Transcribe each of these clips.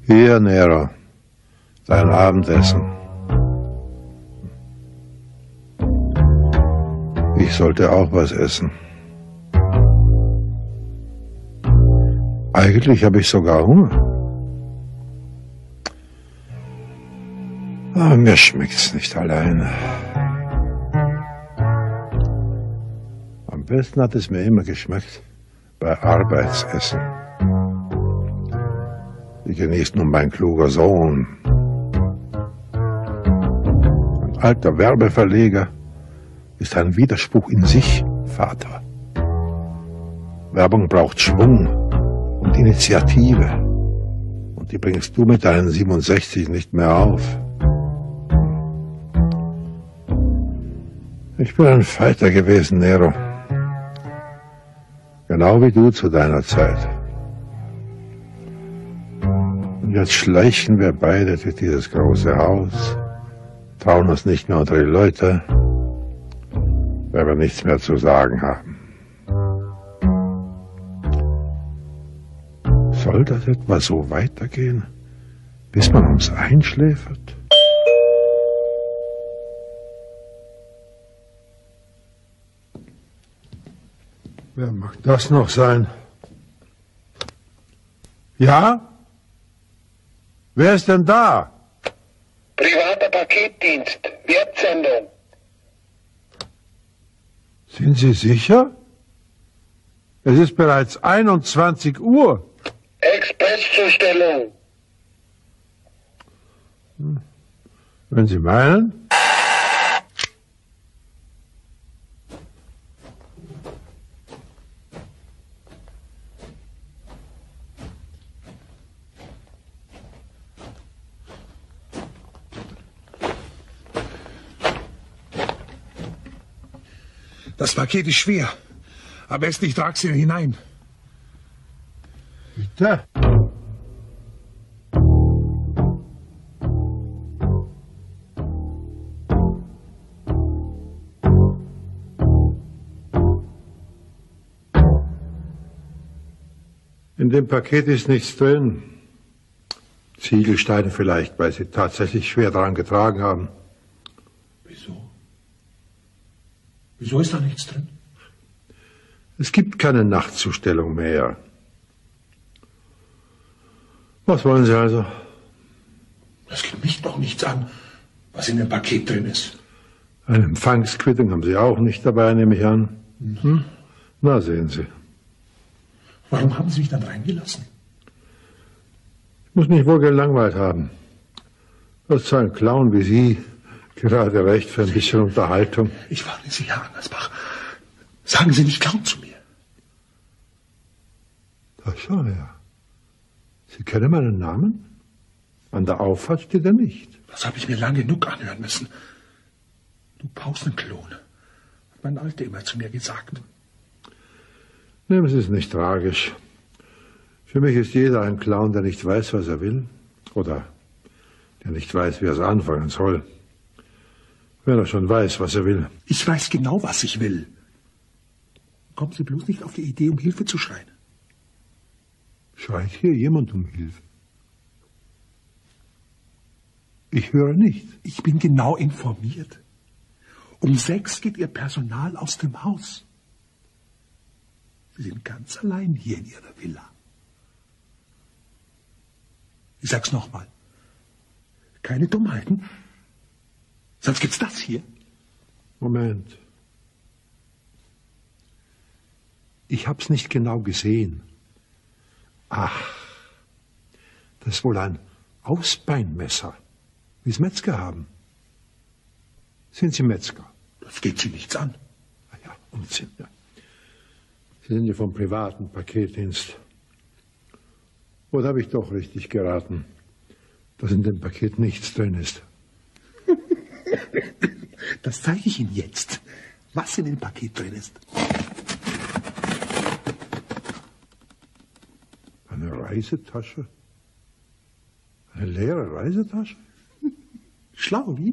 Hier, Nero, dein Abendessen. Ich sollte auch was essen. Eigentlich habe ich sogar Hunger. Aber mir schmeckt's nicht alleine. Am besten hat es mir immer geschmeckt bei Arbeitsessen. Die genießt nun mein kluger Sohn. Ein alter Werbeverleger ist ein Widerspruch in sich, Vater. Werbung braucht Schwung und Initiative. Und die bringst du mit deinen 67 nicht mehr auf. Ich bin ein Fighter gewesen, Nero. Genau wie du zu deiner Zeit. Und jetzt schleichen wir beide durch dieses große Haus, trauen uns nicht mehr unter die Leute, weil wir nichts mehr zu sagen haben. Soll das etwa so weitergehen, bis man uns einschläfert? Wer mag das noch sein? Ja? Wer ist denn da? Privater Paketdienst, Wertsendung. Sind Sie sicher? Es ist bereits 21 Uhr. Expresszustellung. Wenn Sie meinen. Das Paket ist schwer. Am besten ich trage sie hinein. Bitte? In dem Paket ist nichts drin. Ziegelsteine vielleicht, weil Sie tatsächlich schwer daran getragen haben. Wieso? Wieso ist da nichts drin? Es gibt keine Nachtzustellung mehr. Was wollen Sie also? Das geht mich doch nichts an, was in dem Paket drin ist. Eine Empfangsquittung haben Sie auch nicht dabei, nehme ich an. Hm? Na, sehen Sie. Warum haben Sie mich dann reingelassen? Ich muss mich wohl gelangweilt haben. Das ist ein Clown wie Sie gerade recht für ein bisschen Unterhaltung. Ich warne Sie, Herr Angersbach. Sagen Sie nicht Clown zu mir. Ach so, ja. Sie kennen meinen Namen? An der Auffahrt steht er nicht. Das habe ich mir lang genug anhören müssen. Du Pausenklon, hat mein Alter immer zu mir gesagt. Nehmen Sie es nicht tragisch. Für mich ist jeder ein Clown, der nicht weiß, was er will. Oder der nicht weiß, wie er es anfangen soll. Wenn er schon weiß, was er will. Ich weiß genau, was ich will. Kommen Sie bloß nicht auf die Idee, um Hilfe zu schreien. Schreit hier jemand um Hilfe? Ich höre nicht. Ich bin genau informiert. Um 6 geht Ihr Personal aus dem Haus. Sie sind ganz allein hier in Ihrer Villa. Ich sag's nochmal. Keine Dummheiten. Sonst gibt's das hier. Moment. Ich hab's nicht genau gesehen. Ach, das ist wohl ein Ausbeinmesser, wie es Metzger haben. Sind Sie Metzger? Das geht Sie nichts an. Ah ja, Unsinn, ja. Sie sind ja vom privaten Paketdienst. Oder habe ich doch richtig geraten, dass in dem Paket nichts drin ist? Das zeige ich Ihnen jetzt, was in dem Paket drin ist. Eine Reisetasche? Eine leere Reisetasche? Schlau, wie?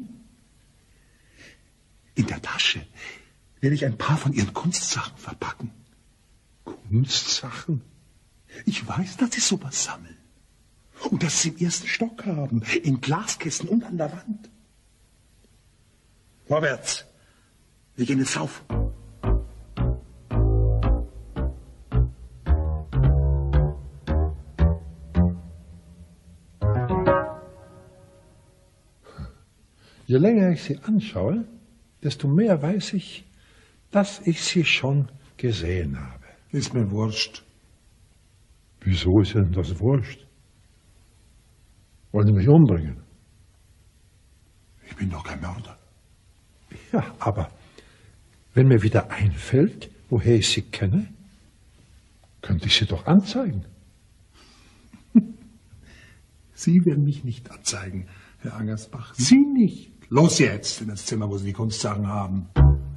In der Tasche werde ich ein paar von Ihren Kunstsachen verpacken. Kunstsachen? Ich weiß, dass Sie sowas sammeln. Und dass sie im ersten Stock haben, in Glaskästen und an der Wand. Vorwärts. Wir gehen jetzt rauf. Je länger ich sie anschaue, desto mehr weiß ich, dass ich sie schon gesehen habe. Ist mir wurscht. Wieso ist Ihnen das wurscht? Wollen Sie mich umbringen? Ich bin doch kein Mörder. Ja, aber wenn mir wieder einfällt, woher ich Sie kenne, könnte ich Sie doch anzeigen. Sie werden mich nicht anzeigen, Herr Angersbach. Sie nicht. Los jetzt in das Zimmer, wo Sie die Kunstsachen haben.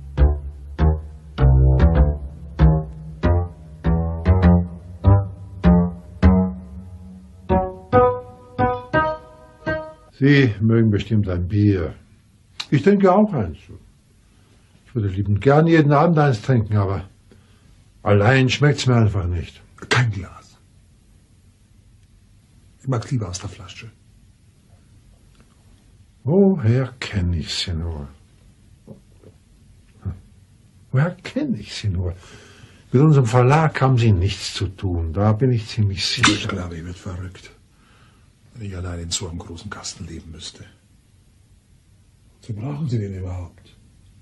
Sie mögen bestimmt ein Bier. Ich trinke auch eins. Ich würde liebend gern jeden Abend eins trinken, aber allein schmeckt's mir einfach nicht. Kein Glas. Ich mag's lieber aus der Flasche. Woher kenne ich Sie nur? Woher kenne ich Sie nur? Mit unserem Verlag haben Sie nichts zu tun, da bin ich ziemlich sicher. Ich glaube, ich werde verrückt, wenn ich allein in so einem großen Kasten leben müsste. Wozu brauchen Sie den überhaupt?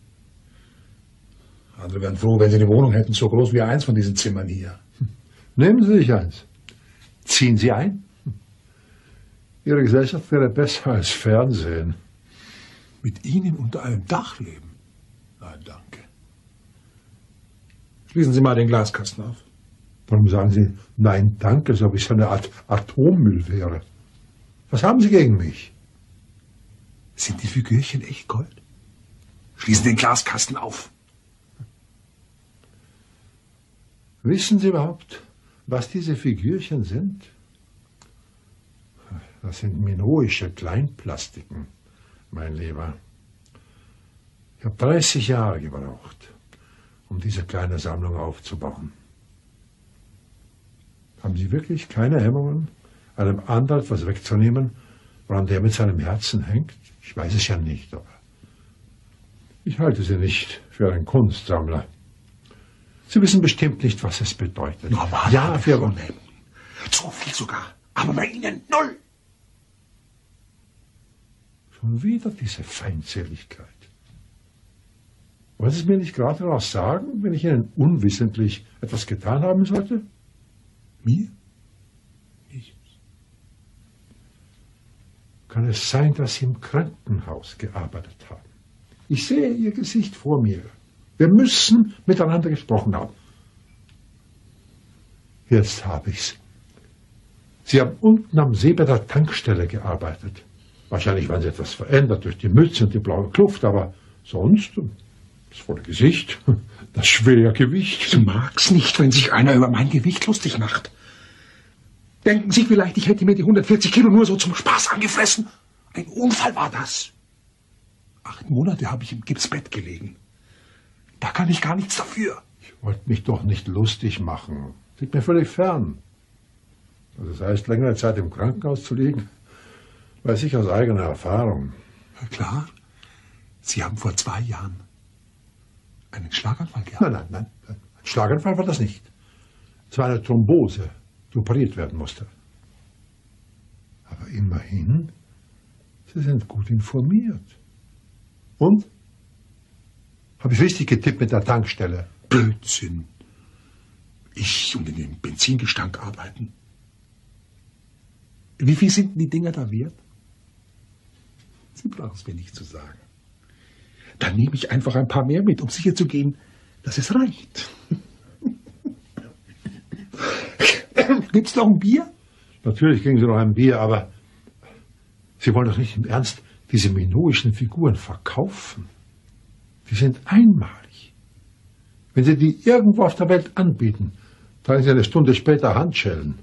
Andere wären froh, wenn Sie eine Wohnung hätten, so groß wie eins von diesen Zimmern hier. Nehmen Sie sich eins. Ziehen Sie ein. Ihre Gesellschaft wäre besser als Fernsehen. Mit Ihnen unter einem Dach leben? Nein, danke. Schließen Sie mal den Glaskasten auf. Warum sagen Sie, nein, danke, als ob ich so eine Art Atommüll wäre? Was haben Sie gegen mich? Sind die Figürchen echt Gold? Schließen den Glaskasten auf. Wissen Sie überhaupt, was diese Figürchen sind? Das sind minoische Kleinplastiken, mein Lieber. Ich habe 30 Jahre gebraucht, um diese kleine Sammlung aufzubauen. Haben Sie wirklich keine Hemmungen, einem anderen etwas wegzunehmen, woran der mit seinem Herzen hängt? Ich weiß es ja nicht, aber ich halte Sie nicht für einen Kunstsammler. Sie wissen bestimmt nicht, was es bedeutet. Normal, ja, für so viel sogar, aber bei Ihnen 0. Schon wieder diese Feindseligkeit. Wollen Sie es mir nicht gerade daraus sagen, wenn ich Ihnen unwissentlich etwas getan haben sollte? Mir? Nichts. Kann es sein, dass Sie im Krankenhaus gearbeitet haben? Ich sehe Ihr Gesicht vor mir. Wir müssen miteinander gesprochen haben. Jetzt habe ich's. Sie haben unten am See bei der Tankstelle gearbeitet. Wahrscheinlich waren Sie etwas verändert durch die Mütze und die blaue Kluft, aber sonst das volle Gesicht, das Schwergewicht. Ich mag's nicht, wenn sich einer über mein Gewicht lustig macht. Denken Sie vielleicht, ich hätte mir die 140 Kilo nur so zum Spaß angefressen? Ein Unfall war das. 8 Monate habe ich im Gipsbett gelegen. Da kann ich gar nichts dafür. Ich wollte mich doch nicht lustig machen. Liegt mir völlig fern. Also das heißt, längere Zeit im Krankenhaus zu liegen, weiß ich aus eigener Erfahrung. Ja, klar. Sie haben vor 2 Jahren einen Schlaganfall gehabt. Nein. Ein Schlaganfall war das nicht. Es war eine Thrombose, die operiert werden musste. Aber immerhin, Sie sind gut informiert. Und? Habe ich richtig getippt mit der Tankstelle? Blödsinn. Ich und in dem Benzingestank arbeiten. Wie viel sind denn die Dinger da wert? Sie brauchen es mir nicht zu sagen. Dann nehme ich einfach ein paar mehr mit, um sicherzugehen, dass es reicht. Gibt's noch ein Bier? Natürlich kriegen Sie noch ein Bier, aber Sie wollen doch nicht im Ernst diese minoischen Figuren verkaufen. Die sind einmalig. Wenn Sie die irgendwo auf der Welt anbieten, tragen Sie eine Stunde später Handschellen.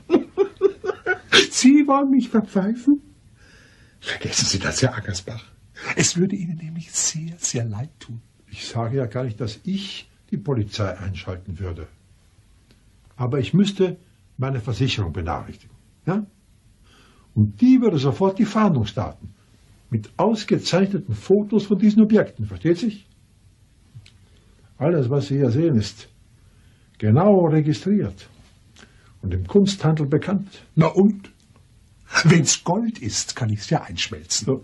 Sie wollen mich verpfeifen? Vergessen Sie das, Herr Angersbach. Es würde Ihnen nämlich sehr, sehr leid tun. Ich sage ja gar nicht, dass ich die Polizei einschalten würde. Aber ich müsste meine Versicherung benachrichtigen. Ja? Und die würde sofort die Fahndung starten. Mit ausgezeichneten Fotos von diesen Objekten, versteht sich? Alles, was Sie hier sehen, ist genau registriert und im Kunsthandel bekannt. Na und? Wenn's Gold ist, kann ich's ja einschmelzen.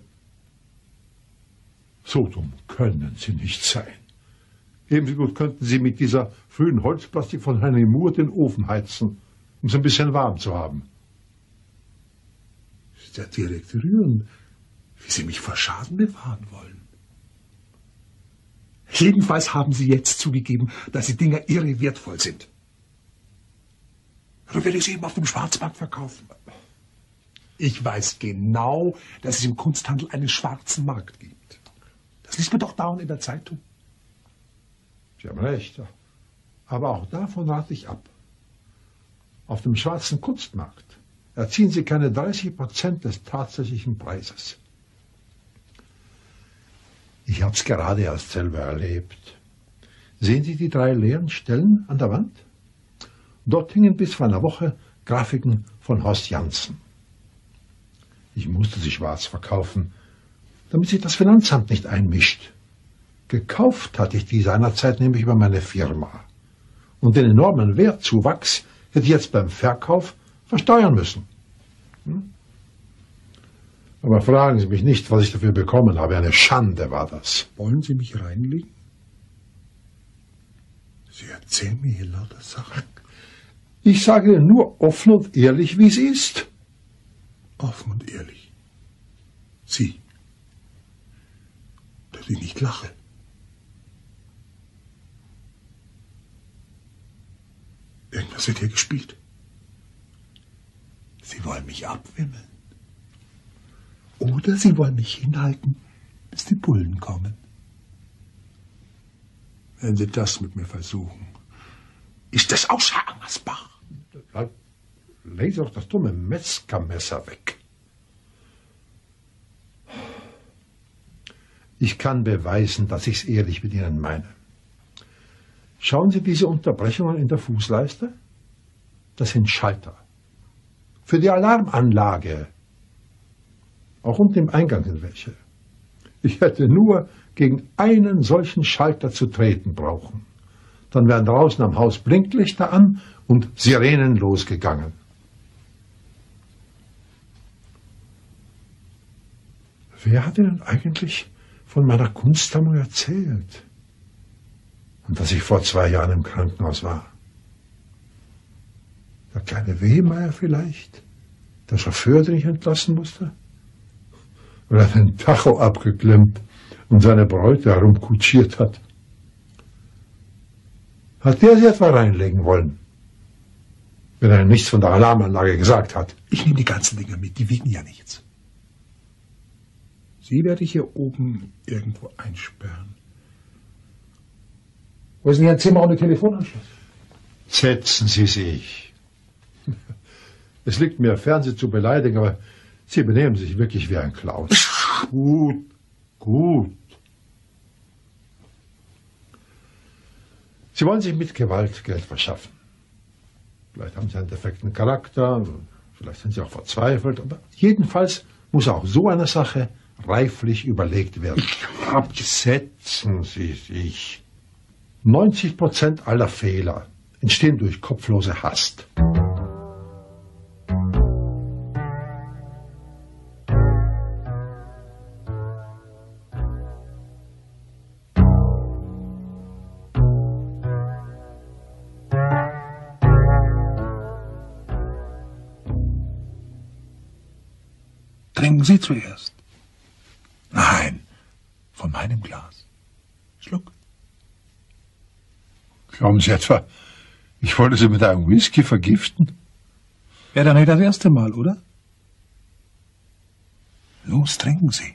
So dumm können Sie nicht sein. Ebenso gut könnten Sie mit dieser frühen Holzplastik von Henry Moore den Ofen heizen, um es ein bisschen warm zu haben. Ist ja direkt rührend, wie Sie mich vor Schaden bewahren wollen. Jedenfalls haben Sie jetzt zugegeben, dass die Dinger irre wertvoll sind. Oder werde ich sie eben auf dem Schwarzmarkt verkaufen? Ich weiß genau, dass es im Kunsthandel einen schwarzen Markt gibt. Das liest man doch dauernd in der Zeitung. Sie haben recht, aber auch davon rate ich ab. Auf dem schwarzen Kunstmarkt erzielen Sie keine 30% des tatsächlichen Preises. Ich habe es gerade erst selber erlebt. Sehen Sie die 3 leeren Stellen an der Wand? Dort hingen bis vor einer Woche Grafiken von Horst Janssen. Ich musste sie schwarz verkaufen, damit sich das Finanzamt nicht einmischt. Gekauft hatte ich die seinerzeit nämlich über meine Firma. Und den enormen Wertzuwachs hätte ich jetzt beim Verkauf versteuern müssen. Aber fragen Sie mich nicht, was ich dafür bekommen habe. Eine Schande war das. Wollen Sie mich reinlegen? Sie erzählen mir hier lauter Sachen. Ich sage Ihnen nur offen und ehrlich, wie es ist. Offen und ehrlich. Sie. Dass ich nicht lache. Irgendwas wird hier gespielt. Sie wollen mich abwimmeln. Oder Sie wollen mich hinhalten, bis die Bullen kommen. Wenn Sie das mit mir versuchen, ist das außer Angersbach. Leg doch das dumme Metzgermesser weg. Ich kann beweisen, dass ich es ehrlich mit Ihnen meine. Schauen Sie diese Unterbrechungen in der Fußleiste? Das sind Schalter. Für die Alarmanlage. Auch unten im Eingang sind welche. Ich hätte nur gegen einen solchen Schalter zu treten brauchen. Dann wären draußen am Haus Blinklichter an und Sirenen losgegangen. Wer hat Ihnen eigentlich von meiner Kunstsammlung erzählt? Und dass ich vor 2 Jahren im Krankenhaus war? Der kleine Wehmeier vielleicht? Der Chauffeur, den ich entlassen musste? Oder den Tacho abgeklemmt und seine Bräute herumkutschiert hat? Hat der sie etwa reinlegen wollen? Wenn er nichts von der Alarmanlage gesagt hat. Ich nehme die ganzen Dinger mit, die wiegen ja nichts. Sie werde ich hier oben irgendwo einsperren. Wo ist denn Ihr Zimmer ohne Telefonanschluss? Setzen Sie sich. Es liegt mir fern, Sie zu beleidigen, aber Sie benehmen sich wirklich wie ein Clown. Gut, gut. Sie wollen sich mit Gewalt Geld verschaffen. Vielleicht haben Sie einen defekten Charakter, vielleicht sind Sie auch verzweifelt, aber jedenfalls muss auch so eine Sache reiflich überlegt werden. Setzen Sie sich. 90% aller Fehler entstehen durch kopflose Hast. Trinken Sie zuerst. Nein, von meinem Glas. Schluck. Glauben Sie etwa, ich wollte Sie mit einem Whisky vergiften? Wäre dann nicht das erste Mal, oder? Los, trinken Sie.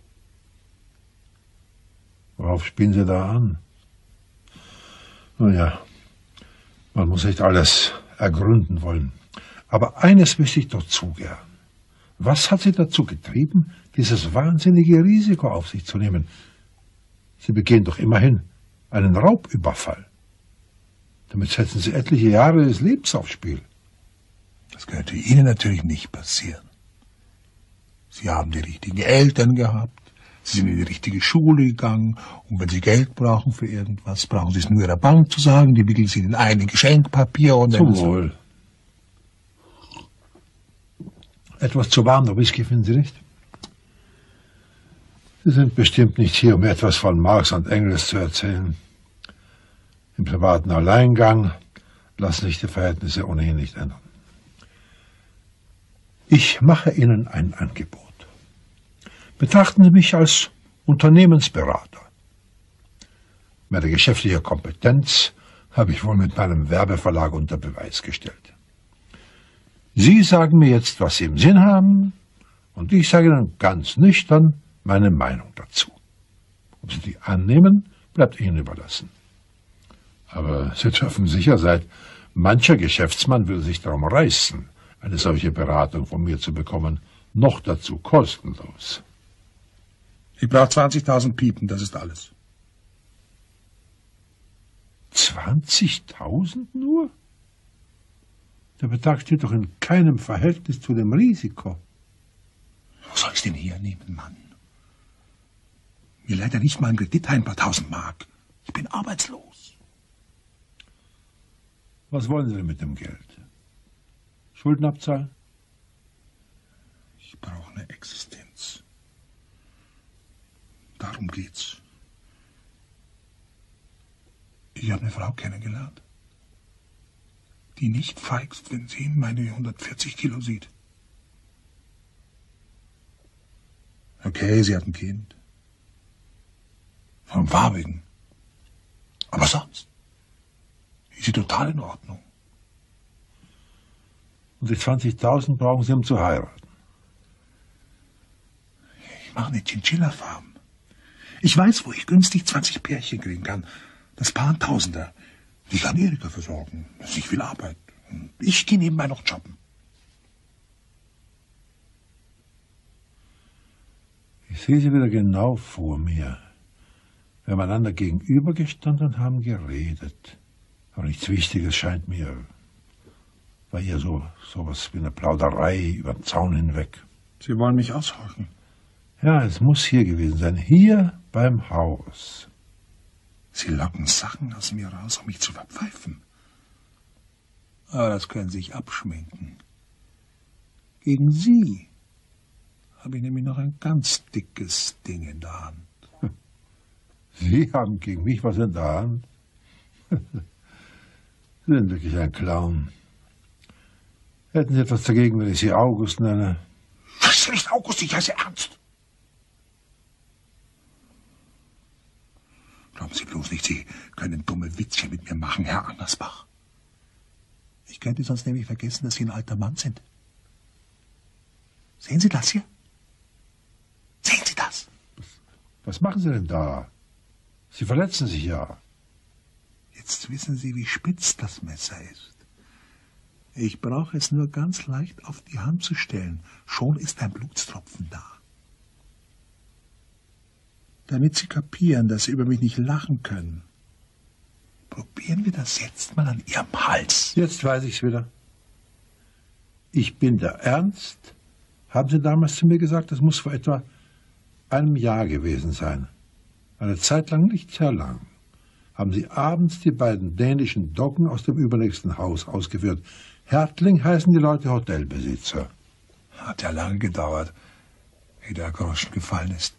Worauf spielen Sie da an? Nun ja, man muss nicht alles ergründen wollen. Aber eines wüsste ich doch zu gern. Was hat Sie dazu getrieben, dieses wahnsinnige Risiko auf sich zu nehmen? Sie begehen doch immerhin einen Raubüberfall. Damit setzen Sie etliche Jahre des Lebens aufs Spiel. Das könnte Ihnen natürlich nicht passieren. Sie haben die richtigen Eltern gehabt. Sie sind in die richtige Schule gegangen. Und wenn Sie Geld brauchen für irgendwas, brauchen Sie es nur Ihrer Bank zu sagen. Die wickeln Sie in ein Geschenkpapier und Zum Wohl. Etwas zu warm, der Whisky, finden Sie nicht? Sie sind bestimmt nicht hier, um etwas von Marx und Engels zu erzählen. Im privaten Alleingang lassen sich die Verhältnisse ohnehin nicht ändern. Ich mache Ihnen ein Angebot. Betrachten Sie mich als Unternehmensberater. Meine geschäftliche Kompetenz habe ich wohl mit meinem Werbeverlag unter Beweis gestellt. Sie sagen mir jetzt, was Sie im Sinn haben, und ich sage Ihnen ganz nüchtern meine Meinung dazu. Ob Sie die annehmen, bleibt Ihnen überlassen. Aber Sie dürfen sicher sein, mancher Geschäftsmann will sich darum reißen, eine solche Beratung von mir zu bekommen, noch dazu kostenlos. Ich brauche 20.000 Piepen, das ist alles. 20.000 nur? Der Betrag steht doch in keinem Verhältnis zu dem Risiko. Wo soll ich denn hernehmen, Mann? Mir leider nicht mal ein Kredit ein paar tausend Mark. Ich bin arbeitslos. Was wollen Sie denn mit dem Geld? Schulden abzahlen? Ich brauche eine Existenz. Darum geht's. Ich habe eine Frau kennengelernt, die nicht feigst, wenn sie meine 140 Kilo sieht. Okay, sie hat ein Kind. Vom Farbigen. Aber sonst ist sie total in Ordnung. Und die 20.000 brauchen Sie, um zu heiraten? Ich mache eine Chinchilla-Farm. Ich weiß, wo ich günstig 20 Pärchen kriegen kann. Das Paar ein Tausender. Die kann Erika versorgen. Das ist nicht viel Arbeit. Ich gehe nebenbei noch jobben. Ich sehe Sie wieder genau vor mir. Wir haben einander gegenübergestanden und haben geredet. Aber nichts Wichtiges scheint mir. War hier sowas wie eine Plauderei über den Zaun hinweg. Sie wollen mich aushorchen? Ja, es muss hier gewesen sein. Hier beim Haus. Sie locken Sachen aus mir raus, um mich zu verpfeifen. Aber das können Sie sich abschminken. Gegen Sie habe ich nämlich noch ein ganz dickes Ding in der Hand. Sie haben gegen mich was in der Hand? Sie sind wirklich ein Clown. Hätten Sie etwas dagegen, wenn ich Sie August nenne? Das ist nicht August, ich heiße Ernst. Glauben Sie bloß nicht, Sie können dumme Witzchen mit mir machen, Herr Angersbach. Ich könnte sonst nämlich vergessen, dass Sie ein alter Mann sind. Sehen Sie das hier? Sehen Sie das? Was machen Sie denn da? Sie verletzen sich ja. Jetzt wissen Sie, wie spitz das Messer ist. Ich brauche es nur ganz leicht auf die Hand zu stellen. Schon ist ein Blutstropfen da. Damit Sie kapieren, dass Sie über mich nicht lachen können, probieren wir das jetzt mal an Ihrem Hals. Jetzt weiß ich's wieder. Ich bin der Ernst. Haben Sie damals zu mir gesagt, das muss vor etwa einem Jahr gewesen sein. Eine Zeit lang, nicht sehr lang, haben Sie abends die beiden dänischen Doggen aus dem übernächsten Haus ausgeführt. Hertling heißen die Leute Hotelbesitzer. Hat ja lange gedauert, ehe der Groschen gefallen ist.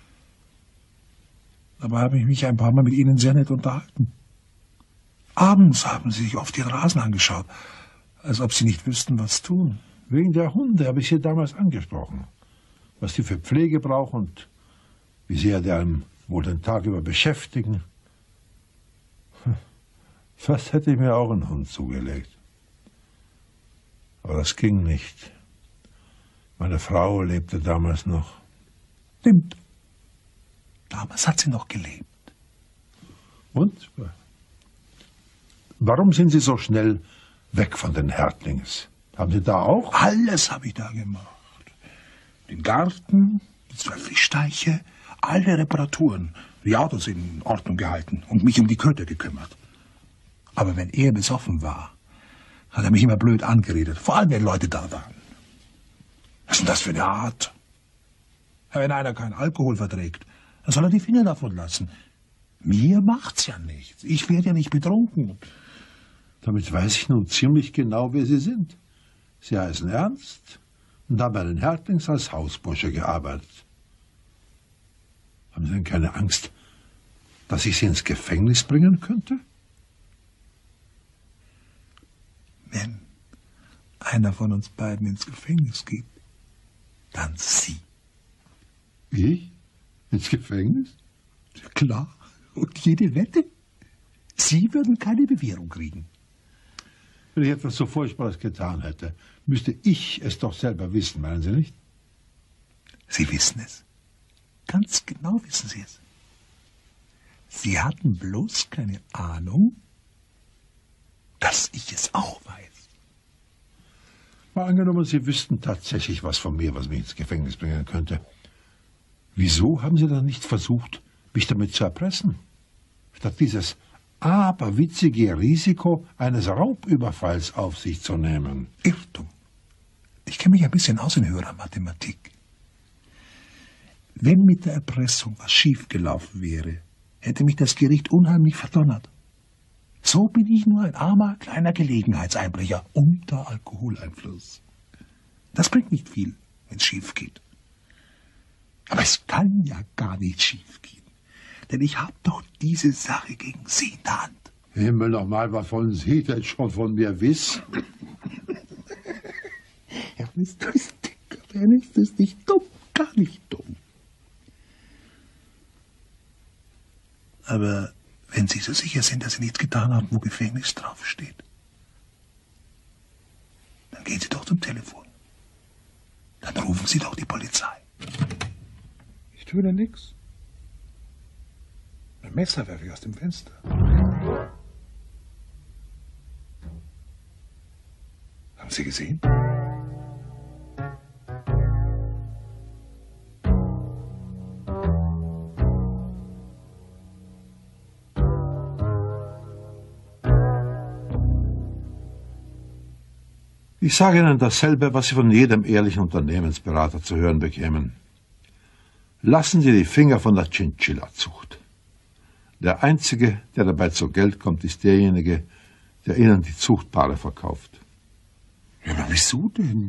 Aber habe ich mich ein paar Mal mit Ihnen sehr nett unterhalten. Abends haben Sie sich oft Ihren Rasen angeschaut, als ob Sie nicht wüssten, was tun. Wegen der Hunde habe ich Sie damals angesprochen. Was die für Pflege brauchen und wie sehr die einem wohl den Tag über beschäftigen. Fast hätte ich mir auch einen Hund zugelegt. Aber das ging nicht. Meine Frau lebte damals noch. Stimmt. Damals hat sie noch gelebt. Und? Warum sind Sie so schnell weg von den Hertlings? Haben Sie da auch? Alles habe ich da gemacht. Den Garten, die 2 Fischteiche, alle Reparaturen. Die Autos in Ordnung gehalten und mich um die Köter gekümmert. Aber wenn er besoffen war, hat er mich immer blöd angeredet. Vor allem, wenn Leute da waren. Was ist denn das für eine Art? Wenn einer keinen Alkohol verträgt, dann soll er die Finger davon lassen. Mir macht's ja nichts. Ich werde ja nicht betrunken. Damit weiß ich nun ziemlich genau, wer Sie sind. Sie heißen Ernst und haben bei den Härtlings als Hausbursche gearbeitet. Haben Sie denn keine Angst, dass ich Sie ins Gefängnis bringen könnte? Wenn einer von uns beiden ins Gefängnis geht, dann Sie. Ich? Ins Gefängnis? Ja, klar. Und jede Wette. Sie würden keine Bewährung kriegen. Wenn ich etwas so Furchtbares getan hätte, müsste ich es doch selber wissen, meinen Sie nicht? Sie wissen es. Ganz genau wissen Sie es. Sie hatten bloß keine Ahnung, dass ich es auch weiß. Mal angenommen, Sie wüssten tatsächlich was von mir, was mich ins Gefängnis bringen könnte. Wieso haben Sie dann nicht versucht, mich damit zu erpressen? Statt dieses aberwitzige Risiko eines Raubüberfalls auf sich zu nehmen. Irrtum. Ich kenne mich ein bisschen aus in höherer Mathematik. Wenn mit der Erpressung was schiefgelaufen wäre, hätte mich das Gericht unheimlich verdonnert. So bin ich nur ein armer, kleiner Gelegenheitseinbrecher unter Alkoholeinfluss. Das bringt nicht viel, wenn es schief geht. Aber es kann ja gar nicht schief gehen. Denn ich habe doch diese Sache gegen Sie in der Hand. Himmel nochmal, was wollen Sie denn schon von mir wissen? Herr Mr. Sticker, ist es nicht dumm, gar nicht dumm. Aber wenn Sie so sicher sind, dass Sie nichts getan haben, wo Gefängnis draufsteht, dann gehen Sie doch zum Telefon. Dann rufen Sie doch die Polizei. Ich tue da nichts. Ein Messer werfe ich aus dem Fenster. Haben Sie gesehen? Ich sage Ihnen dasselbe, was Sie von jedem ehrlichen Unternehmensberater zu hören bekämen. Lassen Sie die Finger von der Chinchilla-Zucht. Der Einzige, der dabei zu Geld kommt, ist derjenige, der Ihnen die Zuchtpaare verkauft. Ja, aber wieso denn?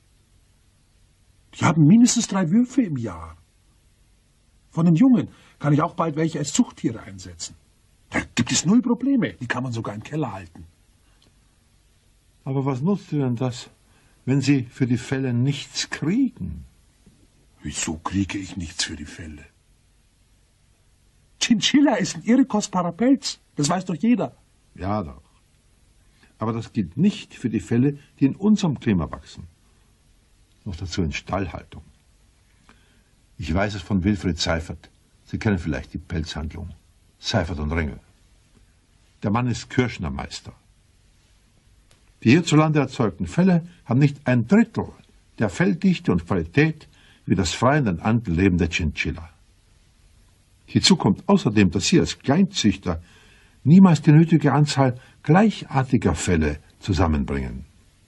Die haben mindestens 3 Würfe im Jahr. Von den Jungen kann ich auch bald welche als Zuchttiere einsetzen. Da gibt es 0 Probleme. Die kann man sogar im Keller halten. Aber was nutzt Ihnen das, wenn Sie für die Fälle nichts kriegen? Wieso kriege ich nichts für die Fälle? Chinchilla ist ein irre kostbarer Pelz. Das weiß doch jeder. Ja doch. Aber das gilt nicht für die Fälle, die in unserem Klima wachsen. Noch dazu in Stallhaltung. Ich weiß es von Wilfried Seifert. Sie kennen vielleicht die Pelzhandlung. Seifert und Ringel. Der Mann ist Kirschnermeister. Die hierzulande erzeugten Felle haben nicht 1/3 der Felldichte und Qualität wie das frei in den Anden lebende Chinchilla. Hinzu kommt außerdem, dass Sie als Kleinzüchter niemals die nötige Anzahl gleichartiger Felle zusammenbringen.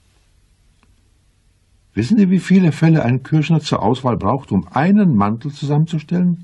Wissen Sie, wie viele Felle ein Kirschner zur Auswahl braucht, um einen Mantel zusammenzustellen?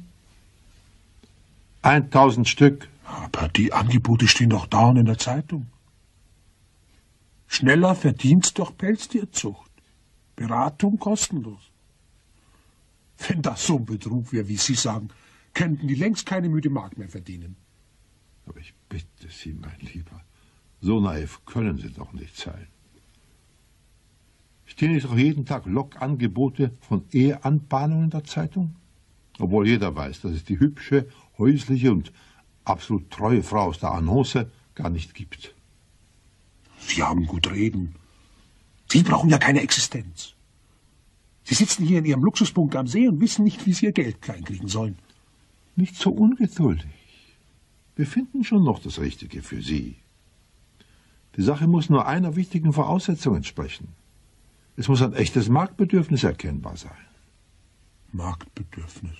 1000 Stück. Aber die Angebote stehen doch dauernd in der Zeitung. Schneller Verdienst durch Pelztierzucht. Beratung kostenlos. Wenn das so ein Betrug wäre, wie Sie sagen, könnten die längst keine müde Mark mehr verdienen. Aber ich bitte Sie, mein Lieber, so naiv können Sie doch nicht sein. Stehen nicht doch jeden Tag Lockangebote von Eheanbahnungen in der Zeitung? Obwohl jeder weiß, dass es die hübsche, häusliche und absolut treue Frau aus der Annonce gar nicht gibt. Sie haben gut reden. Sie brauchen ja keine Existenz. Sie sitzen hier in Ihrem Luxusbunker am See und wissen nicht, wie Sie Ihr Geld kleinkriegen sollen. Nicht so ungeduldig. Wir finden schon noch das Richtige für Sie. Die Sache muss nur einer wichtigen Voraussetzung entsprechen. Es muss ein echtes Marktbedürfnis erkennbar sein. Marktbedürfnis?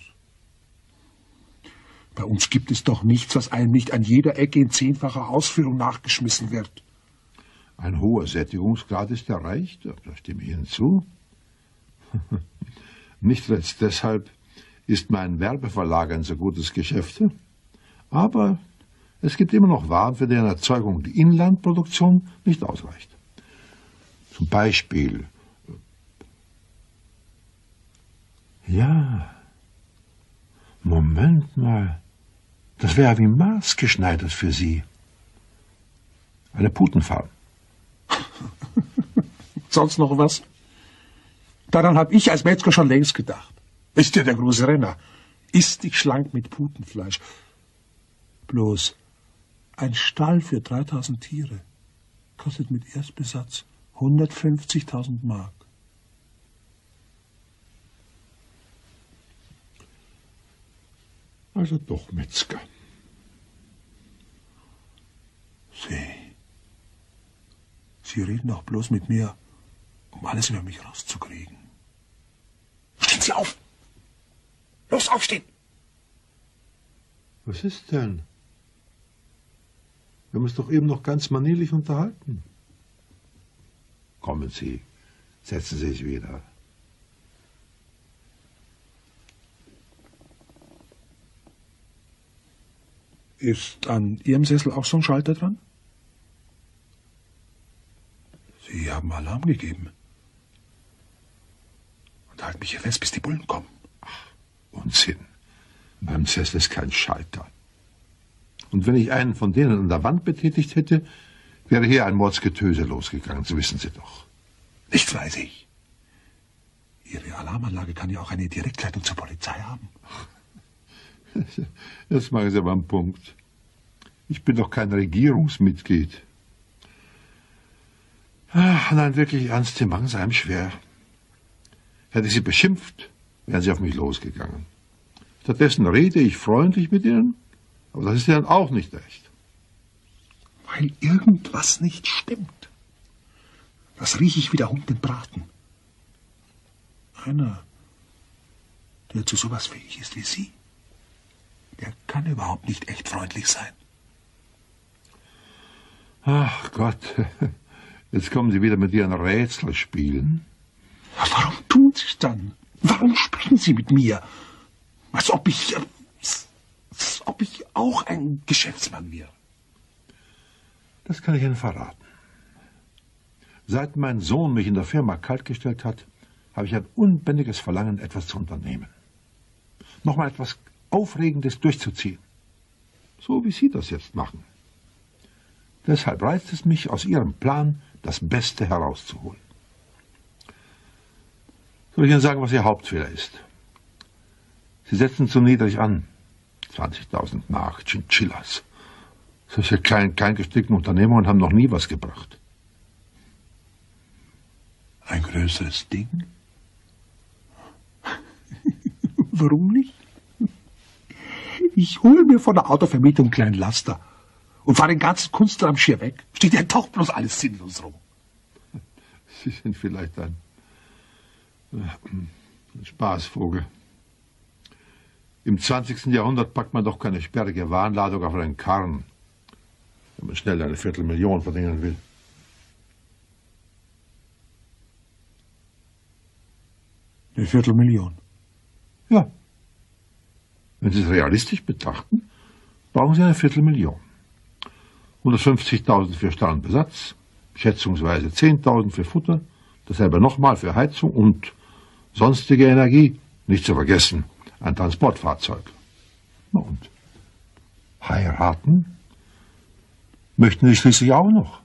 Bei uns gibt es doch nichts, was einem nicht an jeder Ecke in 10-facher Ausführung nachgeschmissen wird. Ein hoher Sättigungsgrad ist erreicht, da stimme ich Ihnen zu. Nicht zuletzt deshalb, ist mein Werbeverlag ein so gutes Geschäft. Aber es gibt immer noch Waren, für deren Erzeugung die Inlandproduktion nicht ausreicht. Zum Beispiel, ja, Moment mal, das wäre wie maßgeschneidert für Sie. Eine Putenfarm. Sonst noch was? Daran habe ich als Metzger schon längst gedacht. Ist ja der große Renner. Isst dich schlank mit Putenfleisch. Bloß ein Stall für 3000 Tiere kostet mit Erstbesatz 150.000 Mark. Also doch Metzger. Sie reden doch bloß mit mir, um alles über mich rauszukriegen. Stehen Sie auf! Los, aufstehen! Was ist denn? Wir haben uns doch eben noch ganz manierlich unterhalten. Kommen Sie, setzen Sie sich wieder. Ist an Ihrem Sessel auch so ein Schalter dran? Sie haben Alarm gegeben. Und halten mich hier fest, bis die Bullen kommen. Ach, Unsinn. Beim Sessel ist kein Schalter. Und wenn ich einen von denen an der Wand betätigt hätte, wäre hier ein Mordsgetöse losgegangen, das wissen Sie doch. Nichts weiß ich. Ihre Alarmanlage kann ja auch eine Direktleitung zur Polizei haben. Jetzt machen Sie aber einen Punkt. Ich bin doch kein Regierungsmitglied. Ach, nein, wirklich ernst, Sie machen es einem schwer. Hätte ich Sie beschimpft, wären Sie auf mich losgegangen. Stattdessen rede ich freundlich mit Ihnen, aber das ist Ihnen auch nicht recht. Weil irgendwas nicht stimmt. Das rieche ich wie der Hund im Braten. Einer, der zu sowas fähig ist wie Sie, der kann überhaupt nicht echt freundlich sein. Ach Gott, jetzt kommen Sie wieder mit Ihren Rätselspielen. Warum tun Sie es dann? Warum sprechen Sie mit mir? Als ob ich auch ein Geschäftsmann wäre. Das kann ich Ihnen verraten. Seit mein Sohn mich in der Firma kaltgestellt hat, habe ich ein unbändiges Verlangen, etwas zu unternehmen. Nochmal etwas Aufregendes durchzuziehen. So wie Sie das jetzt machen. Deshalb reizt es mich, aus Ihrem Plan das Beste herauszuholen. Soll ich Ihnen sagen, was Ihr Hauptfehler ist? Sie setzen zu niedrig an. 20.000 Mark, Chinchillas. Solche kleinen, kleingestickten Unternehmungen haben noch nie was gebracht. Ein größeres Ding? Warum nicht? Ich hole mir von der Autovermietung einen kleinen Laster und fahre den ganzen Kunstkram schier weg. Steht ja doch bloß alles sinnlos rum. Sie sind vielleicht ein Spaßvogel. Im 20. Jahrhundert packt man doch keine sperrige Warenladung auf einen Karren, wenn man schnell eine Viertelmillion verdienen will. Eine Viertelmillion? Ja. Wenn Sie es realistisch betrachten, brauchen Sie eine Viertelmillion. 150.000 für Stall und Besatz, schätzungsweise 10.000 für Futter, dasselbe nochmal für Heizung und sonstige Energie, nicht zu vergessen, ein Transportfahrzeug. Na und? Heiraten? Möchten Sie schließlich auch noch?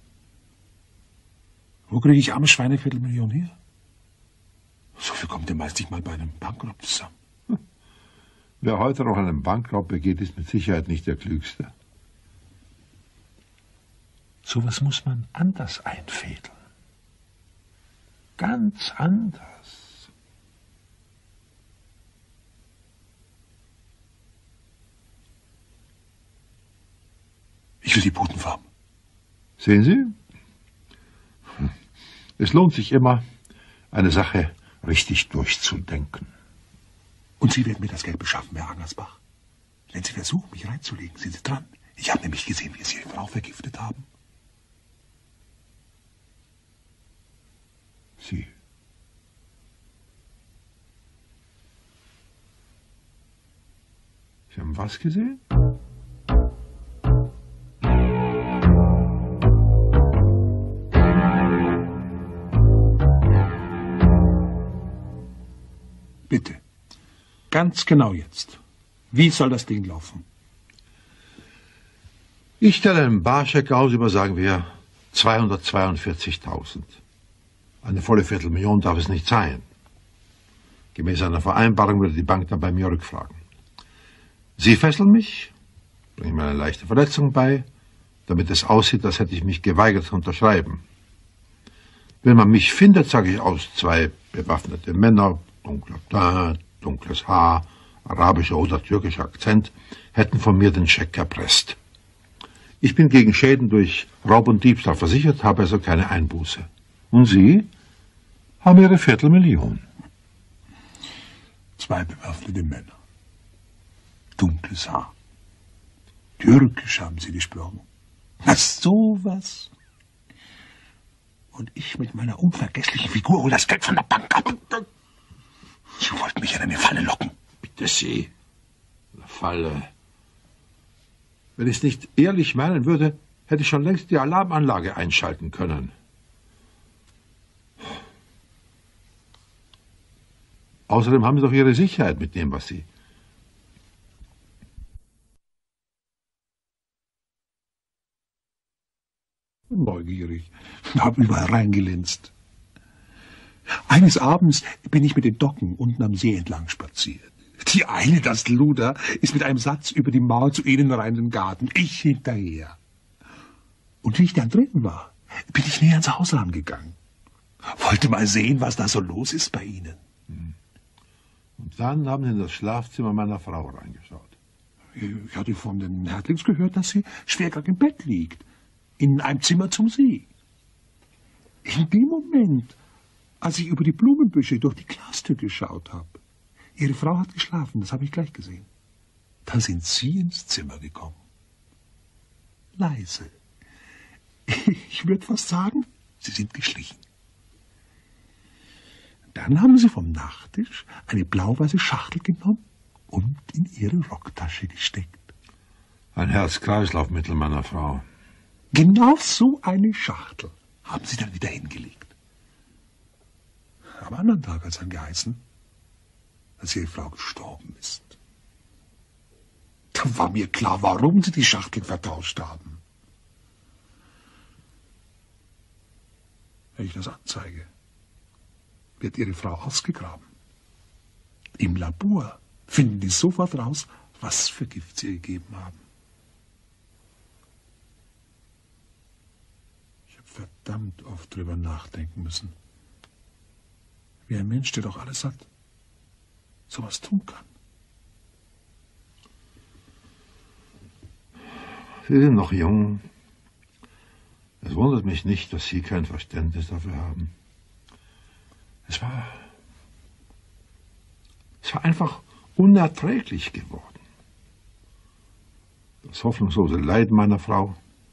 Wo kriege ich arme Schweineviertelmillion her? So viel kommt ja meist nicht mal bei einem Bankraub zusammen. Wer heute noch einen Bankraub begeht, ist mit Sicherheit nicht der Klügste. Sowas muss man anders einfädeln. Ganz anders. Ich will die Putenfarm. Sehen Sie? Es lohnt sich immer, eine Sache richtig durchzudenken. Und Sie werden mir das Geld beschaffen, Herr Angersbach. Wenn Sie versuchen, mich reinzulegen, sind Sie dran. Ich habe nämlich gesehen, wie Sie Ihre Frau vergiftet haben. Sie. Sie haben was gesehen? Bitte. Ganz genau jetzt. Wie soll das Ding laufen? Ich stelle einen Barscheck aus über, sagen wir, 242.000. Eine volle Viertelmillion darf es nicht sein. Gemäß einer Vereinbarung würde die Bank dann bei mir rückfragen. Sie fesseln mich, bringen mir eine leichte Verletzung bei, damit es aussieht, als hätte ich mich geweigert zu unterschreiben. Wenn man mich findet, sage ich aus, 2 bewaffnete Männer, dunkler Teint, dunkles Haar, arabischer oder türkischer Akzent, hätten von mir den Scheck erpresst. Ich bin gegen Schäden durch Raub und Diebstahl versichert, habe also keine Einbuße. Und Sie haben Ihre Viertelmillion. 2 bewaffnete Männer. Dunkles Haar. Türkisch haben Sie gesprochen. Na, sowas. Und ich mit meiner unvergesslichen Figur hole das Geld von der Bank ab. Sie wollten mich in eine Falle locken. Bitte Sie. Eine Falle. Wenn ich es nicht ehrlich meinen würde, hätte ich schon längst die Alarmanlage einschalten können. Außerdem haben Sie doch Ihre Sicherheit mit dem, was Sie... Neugierig. Hab überall reingelinst. Eines Abends bin ich mit den Docken unten am See entlang spaziert. Die eine, das Luder, ist mit einem Satz über die Mauer zu ihnen rein in den Garten. Ich hinterher. Und wie ich dann drin war, bin ich näher ans Haus rangegangen. Wollte mal sehen, was da so los ist bei ihnen. Und dann haben Sie in das Schlafzimmer meiner Frau reingeschaut. Ich hatte von den Hertlings gehört, dass sie schwerkrank im Bett liegt. In einem Zimmer zum See. In dem Moment, als ich über die Blumenbüsche durch die Glastür geschaut habe. Ihre Frau hat geschlafen, das habe ich gleich gesehen. Da sind Sie ins Zimmer gekommen. Leise. Ich würde fast sagen, Sie sind geschlichen. Dann haben Sie vom Nachttisch eine blau-weiße Schachtel genommen und in Ihre Rocktasche gesteckt. Ein Herz-Kreislauf-Mittel meiner Frau. Genau so eine Schachtel haben Sie dann wieder hingelegt. Am anderen Tag hat es dann geheißen, dass Ihre Frau gestorben ist. Da war mir klar, warum Sie die Schachtel vertauscht haben. Wenn ich das anzeige, wird Ihre Frau ausgegraben. Im Labor finden die sofort raus, was für Gift Sie ihr gegeben haben. Ich habe verdammt oft drüber nachdenken müssen, wie ein Mensch, der doch alles hat, sowas tun kann. Sie sind noch jung. Es wundert mich nicht, dass Sie kein Verständnis dafür haben. Es war einfach unerträglich geworden. Das hoffnungslose Leiden meiner Frau,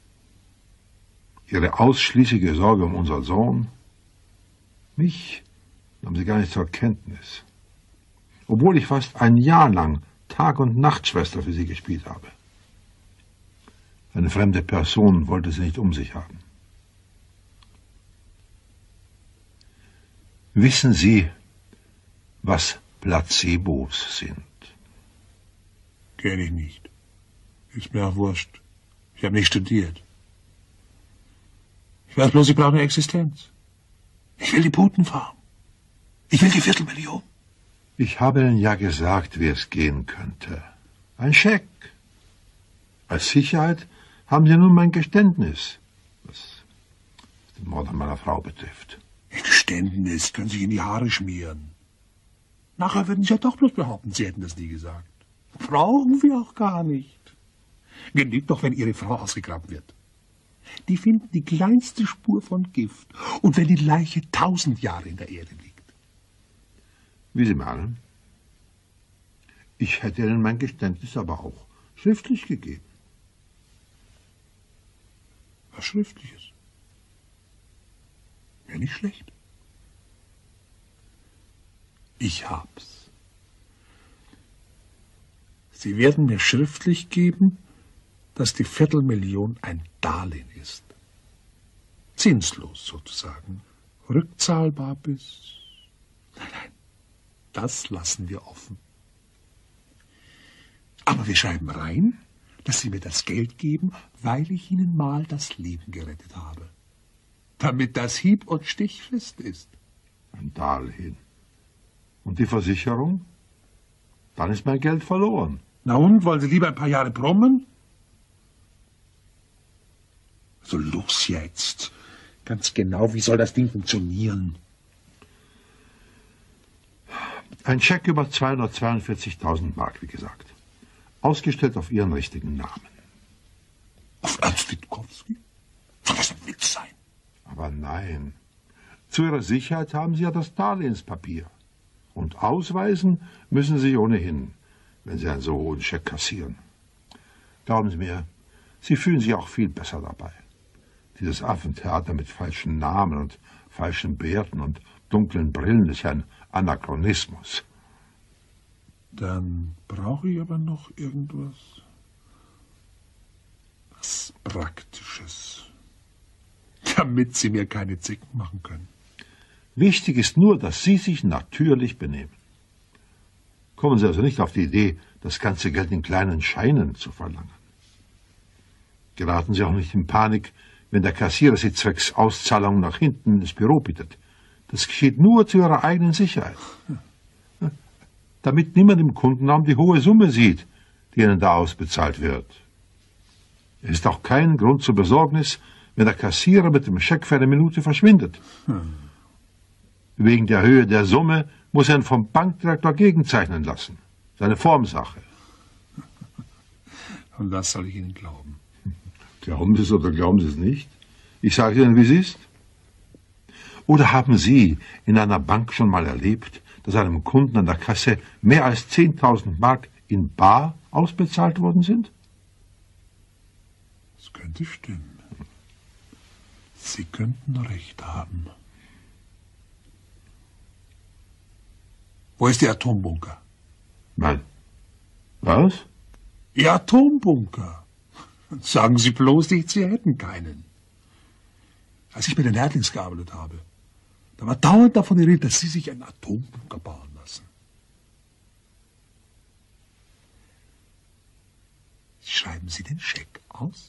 ihre ausschließliche Sorge um unseren Sohn, mich nahm sie gar nicht zur Kenntnis, obwohl ich fast ein Jahr lang Tag- und Nachtschwester für sie gespielt habe. Eine fremde Person wollte sie nicht um sich haben. Wissen Sie, was Placebos sind? Kenne ich nicht. Ist mir auch wurscht. Ich habe nicht studiert. Ich weiß bloß, ich brauche eine Existenz. Ich will die Putenfarm. Ich will die Viertelmillion. Ich habe Ihnen ja gesagt, wie es gehen könnte. Ein Scheck. Als Sicherheit haben Sie nun mein Geständnis, was den Mord an meiner Frau betrifft. Geständnis können sich in die Haare schmieren. Nachher würden Sie ja doch bloß behaupten, Sie hätten das nie gesagt. Brauchen wir auch gar nicht. Genügt doch, wenn Ihre Frau ausgegraben wird. Die finden die kleinste Spur von Gift. Und wenn die Leiche 1000 Jahre in der Erde liegt. Wie Sie meinen. Ich hätte Ihnen mein Geständnis aber auch schriftlich gegeben. Was Schriftliches? Wäre nicht schlecht. Ich hab's. Sie werden mir schriftlich geben, dass die Viertelmillion ein Darlehen ist. Zinslos sozusagen. Rückzahlbar bis... Nein, das lassen wir offen. Aber wir schreiben rein, dass Sie mir das Geld geben, weil ich Ihnen mal das Leben gerettet habe. Damit das hieb- und stichfest ist. Ein Darlehen. Und die Versicherung? Dann ist mein Geld verloren. Na und, wollen Sie lieber ein paar Jahre brummen? So, los jetzt. Ganz genau, wie soll das Ding funktionieren? Ein Scheck über 242.000 Mark, wie gesagt. Ausgestellt auf Ihren richtigen Namen. Auf Ernst Witkowski? Soll das ein Witz sein? Aber nein. Zu Ihrer Sicherheit haben Sie ja das Darlehenspapier. Und ausweisen müssen Sie ohnehin, wenn Sie einen so hohen Scheck kassieren. Glauben Sie mir, Sie fühlen sich auch viel besser dabei. Dieses Affentheater mit falschen Namen und falschen Bärten und dunklen Brillen ist ja ein Anachronismus. Dann brauche ich aber noch irgendwas. Was Praktisches. Damit Sie mir keine Zicken machen können. Wichtig ist nur, dass Sie sich natürlich benehmen. Kommen Sie also nicht auf die Idee, das ganze Geld in kleinen Scheinen zu verlangen. Geraten Sie auch nicht in Panik, wenn der Kassierer Sie zwecks Auszahlung nach hinten ins Büro bittet. Das geschieht nur zu Ihrer eigenen Sicherheit. Damit niemand im Kundenraum die hohe Summe sieht, die Ihnen da ausbezahlt wird. Es ist auch kein Grund zur Besorgnis, wenn der Kassierer mit dem Scheck für eine Minute verschwindet. Wegen der Höhe der Summe muss er ihn vom Bankdirektor gegenzeichnen lassen. Seine Formsache. Und das soll ich Ihnen glauben. Glauben Sie es oder glauben Sie es nicht? Ich sage Ihnen, wie es ist. Oder haben Sie in einer Bank schon mal erlebt, dass einem Kunden an der Kasse mehr als 10.000 Mark in bar ausbezahlt worden sind? Das könnte stimmen. Sie könnten recht haben. Wo ist der Atombunker? Nein. Was? Ihr Atombunker. Sagen Sie bloß nicht, Sie hätten keinen. Als ich bei den Hertlings gearbeitet habe, da war dauernd davon die Rede, dass Sie sich einen Atombunker bauen lassen. Schreiben Sie den Scheck aus.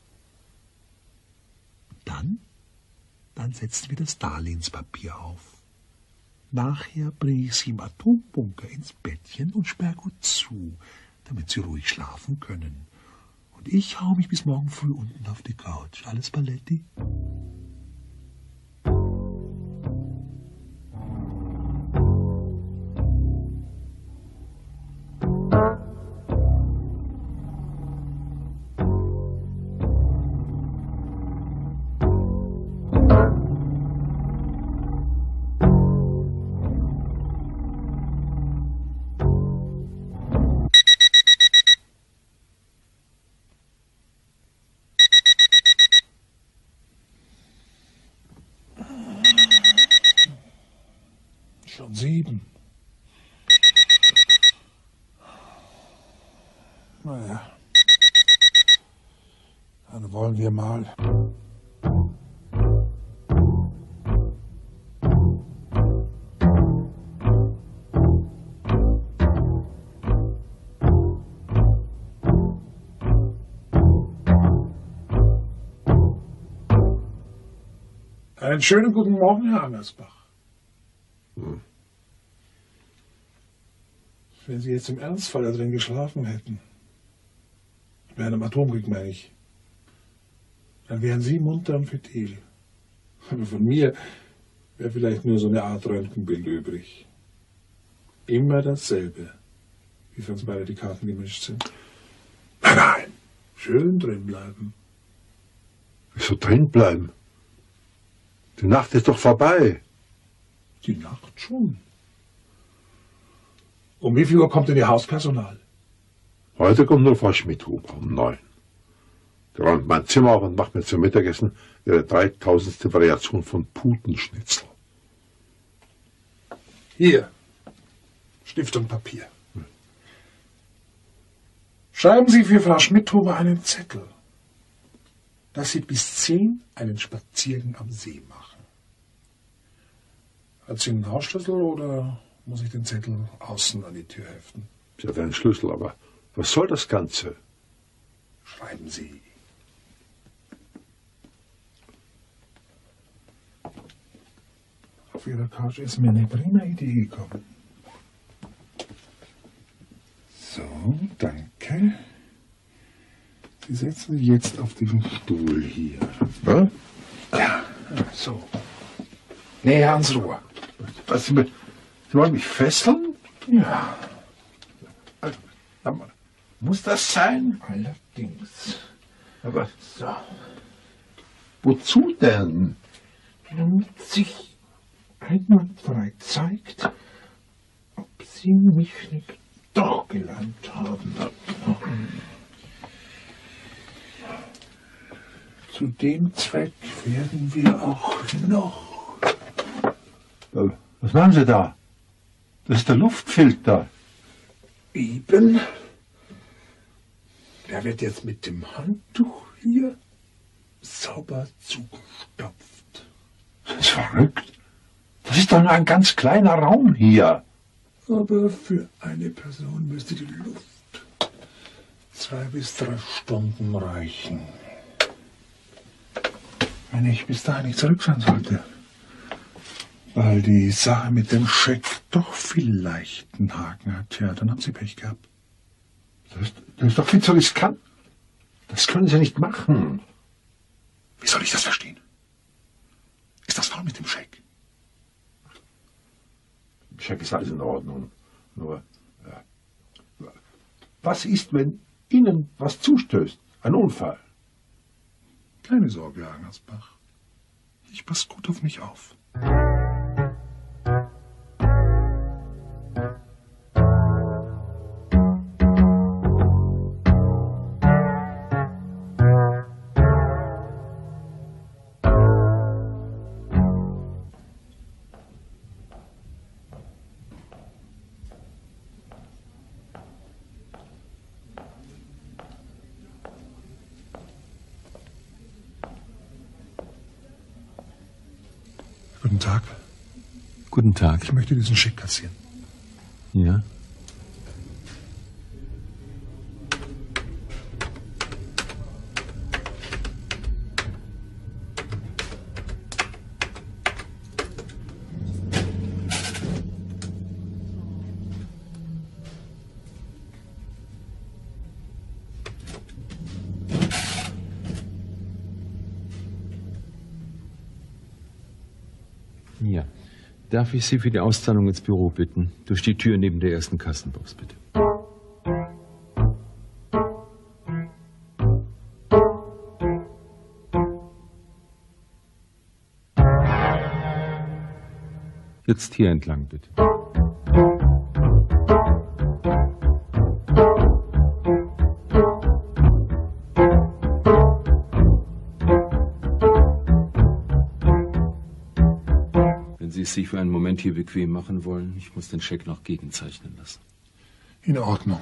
Und dann setzen wir das Darlehenspapier auf. Nachher bringe ich Sie im Atombunker ins Bettchen und sperre gut zu, damit Sie ruhig schlafen können. Und ich hau mich bis morgen früh unten auf die Couch. Alles Paletti? Schon 7. Naja, dann wollen wir mal. Einen schönen guten Morgen, Herr Angersbach. Wenn Sie jetzt im Ernstfall da drin geschlafen hätten, bei einem Atomkrieg meine ich, dann wären Sie munter und fitil. Aber von mir wäre vielleicht nur so eine Art Röntgenbild übrig. Immer dasselbe, wie für uns beide die Karten gemischt sind. Nein, schön drin bleiben. Wieso drin bleiben? Die Nacht ist doch vorbei. Die Nacht schon. Um wie viel Uhr kommt denn Ihr Hauspersonal? Heute kommt nur Frau Schmidhuber um 9. Die räumt mein Zimmer auf und macht mir zum Mittagessen ihre 3000. Variation von Putenschnitzel. Hier, Stift und Papier. Schreiben Sie für Frau Schmidhuber einen Zettel, dass Sie bis 10 einen Spaziergang am See machen. Hat sie einen Hausschlüssel oder muss ich den Zettel außen an die Tür heften? Sie hat einen Schlüssel, aber was soll das Ganze? Schreiben Sie. Auf Ihrer Couch ist mir eine prima Idee gekommen. So, danke. Sie setzen sich jetzt auf diesen Stuhl hier. Was? Ja, so. Näher ans Rohr. Was, Sie wollen mich fesseln? Ja, Aber muss das sein? allerdings. Aber So, wozu denn? damit sich einwandfrei zeigt, ob Sie mich nicht doch gelernt haben. Zu dem Zweck werden wir auch noch. Was machen Sie da? Das ist der Luftfilter. Eben. Der wird jetzt mit dem Handtuch hier sauber zugestopft. Das ist verrückt. Das ist doch nur ein ganz kleiner Raum hier. Aber für eine Person müsste die Luft 2 bis 3 Stunden reichen. Wenn ich bis dahin nicht zurück sein sollte. Weil die Sache mit dem Scheck doch vielleicht einen Haken hat. Ja, dann haben Sie Pech gehabt. Das ist doch viel zu riskant. Das können Sie nicht machen. Wie soll ich das verstehen? Ist das faul mit dem Scheck? Scheck ist alles in Ordnung. Nur, was ist, wenn Ihnen was zustößt? Ein Unfall. Keine Sorge, Angersbach. Ich passe gut auf mich auf. Guten Tag. Guten Tag. Ich möchte diesen Scheck kassieren. Ja? Ja. Darf ich Sie für die Auszahlung ins Büro bitten? Durch die Tür neben der ersten Kassenbox, bitte. Jetzt hier entlang, bitte. Wenn Sie es sich für einen Moment hier bequem machen wollen, ich muss den Scheck noch gegenzeichnen lassen. In Ordnung.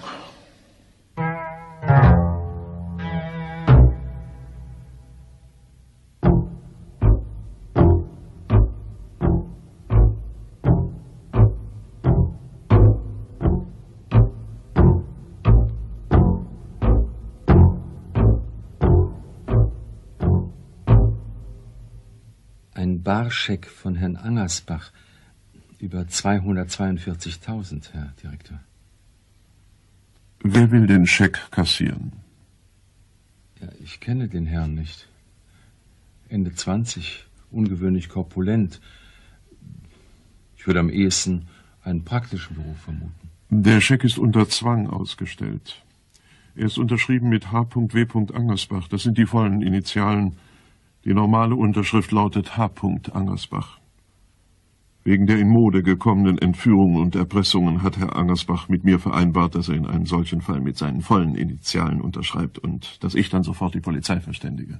Ein Barscheck von Herrn Angersbach über 242.000, Herr Direktor. Wer will den Scheck kassieren? Ja, ich kenne den Herrn nicht. Ende 20, ungewöhnlich korpulent. Ich würde am ehesten einen praktischen Beruf vermuten. Der Scheck ist unter Zwang ausgestellt. Er ist unterschrieben mit H.W. Angersbach. Das sind die vollen Initialen. Die normale Unterschrift lautet H. Angersbach. Wegen der in Mode gekommenen Entführungen und Erpressungen hat Herr Angersbach mit mir vereinbart, dass er in einem solchen Fall mit seinen vollen Initialen unterschreibt und dass ich dann sofort die Polizei verständige.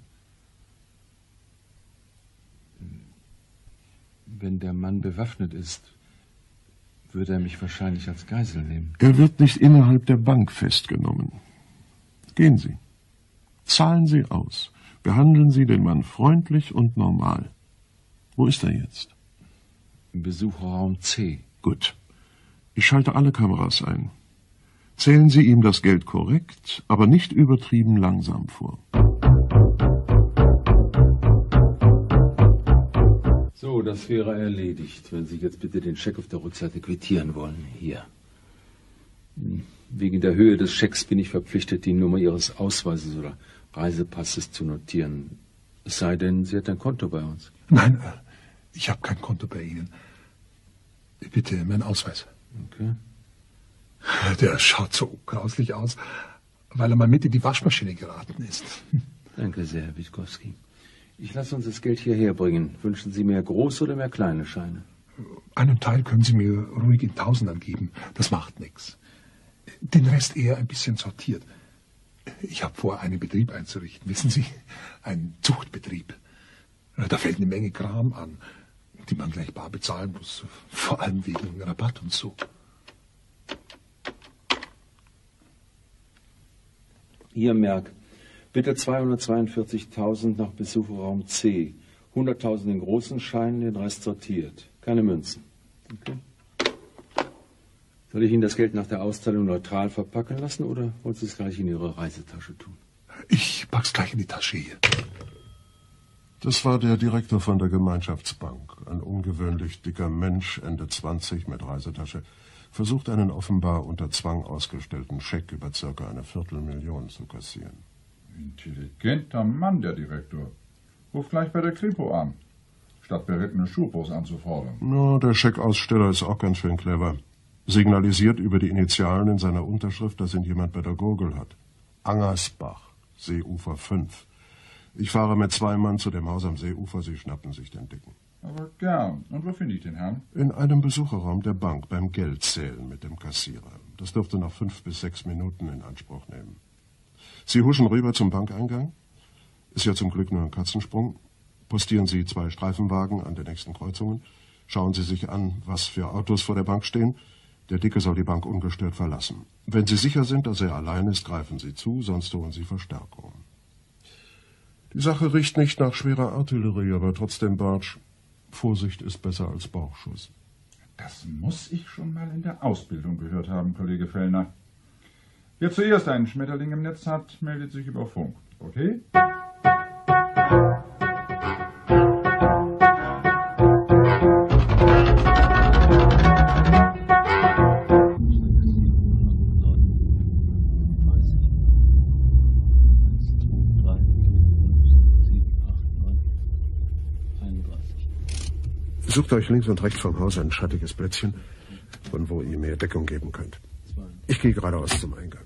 Wenn der Mann bewaffnet ist, würde er mich wahrscheinlich als Geisel nehmen. Er wird nicht innerhalb der Bank festgenommen. Gehen Sie. Zahlen Sie aus. Behandeln Sie den Mann freundlich und normal. Wo ist er jetzt? Im Besucherraum C. Gut. Ich schalte alle Kameras ein. Zählen Sie ihm das Geld korrekt, aber nicht übertrieben langsam vor. So, das wäre erledigt. Wenn Sie jetzt bitte den Scheck auf der Rückseite quittieren wollen. Hier. Wegen der Höhe des Schecks bin ich verpflichtet, die Nummer Ihres Ausweises oder Reisepasses zu notieren. Es sei denn, Sie hat ein Konto bei uns. Nein, ich habe kein Konto bei Ihnen. Bitte, mein Ausweis. Okay. Der schaut so grauslich aus, weil er mal mit in die Waschmaschine geraten ist. Danke sehr, Herr Witkowski. Ich lasse uns das Geld hierher bringen. Wünschen Sie mehr große oder mehr kleine Scheine? Einen Teil können Sie mir ruhig in Tausendern geben. Das macht nichts. Den Rest eher ein bisschen sortiert. Ich habe vor, einen Betrieb einzurichten. Wissen Sie? Ein Zuchtbetrieb. Da fällt eine Menge Kram an, die man gleich bar bezahlen muss. Vor allem wegen Rabatt und so. Hier, Merck. Bitte 242.000 nach Besucherraum C. 100.000 in großen Scheinen, den Rest sortiert. Keine Münzen. Okay. Soll ich Ihnen das Geld nach der Auszahlung neutral verpacken lassen oder wollen Sie es gleich in Ihre Reisetasche tun? Ich pack's gleich in die Tasche hier. Das war der Direktor von der Gemeinschaftsbank. Ein ungewöhnlich dicker Mensch, Ende 20, mit Reisetasche. Versucht, einen offenbar unter Zwang ausgestellten Scheck über ca. 250.000 zu kassieren. Intelligenter Mann, der Direktor. Ruf gleich bei der Kripo an, statt berittene Schupos anzufordern. Na, der Scheckaussteller ist auch ganz schön clever. Signalisiert über die Initialen in seiner Unterschrift, dass ihn jemand bei der Gurgel hat. Angersbach, Seeufer 5. Ich fahre mit 2 Mann zu dem Haus am Seeufer, Sie schnappen sich den Dicken. Aber gern. Und wo finde ich den Herrn? In einem Besucherraum der Bank beim Geldzählen mit dem Kassierer. Das dürfte noch 5 bis 6 Minuten in Anspruch nehmen. Sie huschen rüber zum Bankeingang. Ist ja zum Glück nur ein Katzensprung. Postieren Sie 2 Streifenwagen an den nächsten Kreuzungen. Schauen Sie sich an, was für Autos vor der Bank stehen. Der Dicke soll die Bank ungestört verlassen. Wenn Sie sicher sind, dass er allein ist, greifen Sie zu, sonst holen Sie Verstärkung. Die Sache riecht nicht nach schwerer Artillerie, aber trotzdem, Bartsch, Vorsicht ist besser als Bauchschuss. Das muss ich schon mal in der Ausbildung gehört haben, Kollege Fellner. Wer zuerst einen Schmetterling im Netz hat, meldet sich über Funk. Okay? Sucht euch links und rechts vom Haus ein schattiges Plätzchen, von wo ihr mir Deckung geben könnt. Ich gehe geradeaus zum Eingang.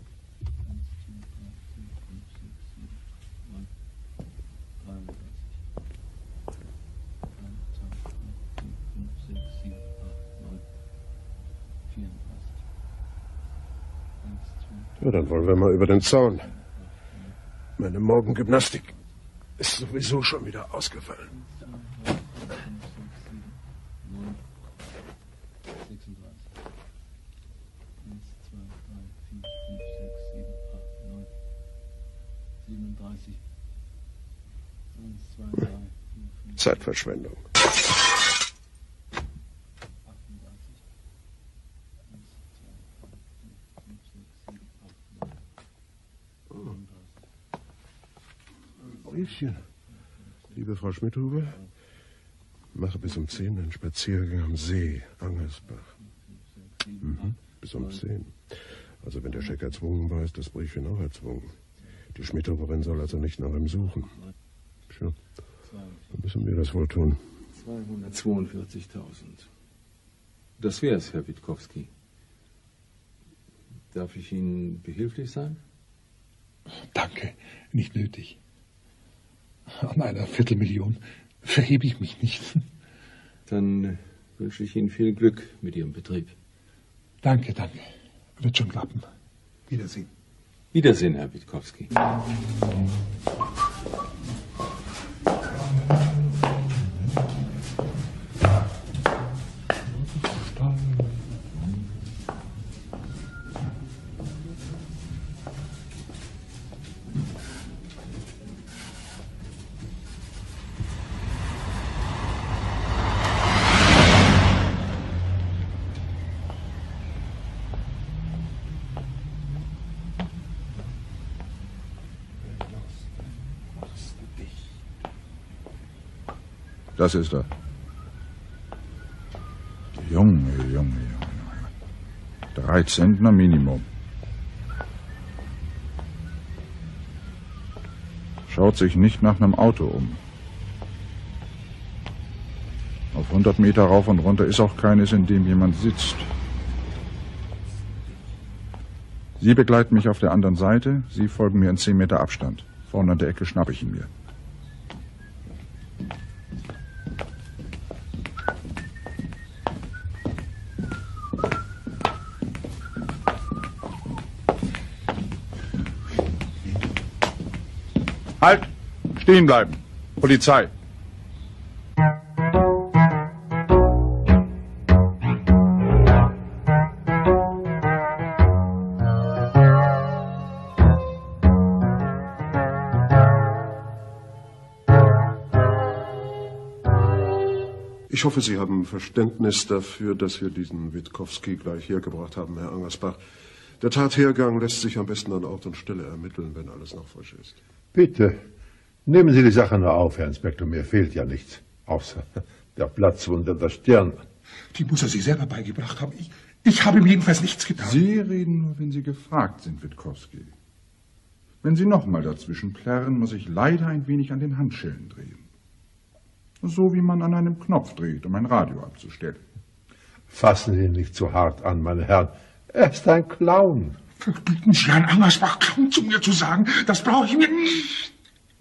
Ja, dann wollen wir mal über den Zaun. Meine Morgengymnastik ist sowieso schon wieder ausgefallen. Zeitverschwendung. Briefchen. Liebe Frau Schmidhuber, mache bis um 10 einen Spaziergang am See, Angersbach. Bis um 10. Also wenn der Scheck erzwungen war, ist das Briefchen auch erzwungen. Die Schmidhuberin soll also nicht nach ihm suchen. Tja, dann müssen wir das wohl tun. 242.000. Das wär's, Herr Witkowski. Darf ich Ihnen behilflich sein? Danke, nicht nötig. An einer Viertelmillion verhebe ich mich nicht. Dann wünsche ich Ihnen viel Glück mit Ihrem Betrieb. Danke, danke. Wird schon klappen. Wiedersehen. Wiedersehen, Herr Witkowski. Das ist er. Junge. 3 Zentner Minimum. Schaut sich nicht nach einem Auto um. Auf 100 Meter rauf und runter ist auch keines, in dem jemand sitzt. Sie begleiten mich auf der anderen Seite, Sie folgen mir in 10 Meter Abstand. Vorne an der Ecke schnappe ich ihn mir. Halt! Stehen bleiben! Polizei! Ich hoffe, Sie haben Verständnis dafür, dass wir diesen Witkowski gleich hergebracht haben, Herr Angersbach. Der Tathergang lässt sich am besten an Ort und Stelle ermitteln, wenn alles noch frisch ist. Bitte, nehmen Sie die Sache nur auf, Herr Inspektor. Mir fehlt ja nichts, außer der Platzwunde der Stirn. Die muss er sich selber beigebracht haben. Ich habe ihm jedenfalls nichts getan. Sie reden nur, wenn Sie gefragt sind, Witkowski. Wenn Sie nochmal dazwischen plärren, muss ich leider ein wenig an den Handschellen drehen. So wie man an einem Knopf dreht, um ein Radio abzustellen. Fassen Sie ihn nicht zu hart an, meine Herren. Er ist ein Clown. Verbieten Sie Herrn Angersbach, Clown zu mir zu sagen. Das brauche ich mir nicht.